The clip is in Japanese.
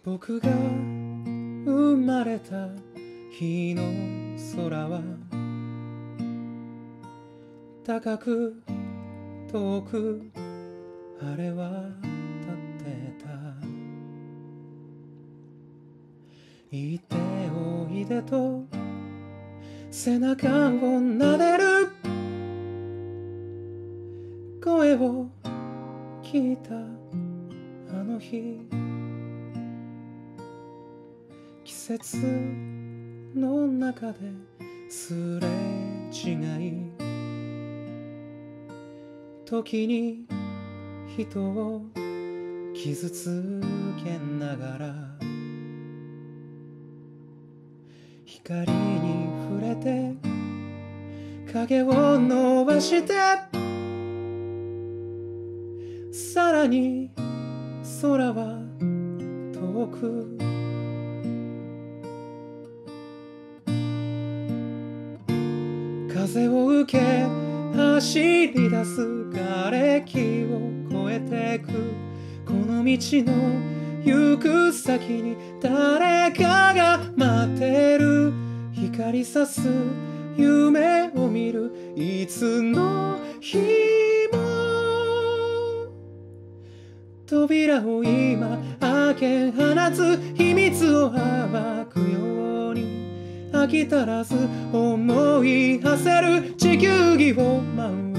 僕が生まれた日の空は高く遠くあれは立ってた。行っておいでと背中を撫でる声を聞いたあの日、季節の中ですれ違い、時に人を傷つけながら光に触れて影を伸ばして、さらに空は遠く、風を受け走り出す瓦礫を越えてく、この道の行く先に誰かが待ってる、光さす夢を見るいつの日も、扉を今開け放つ秘密を暴くように、飽き足らず思い馳せる地球儀を舞う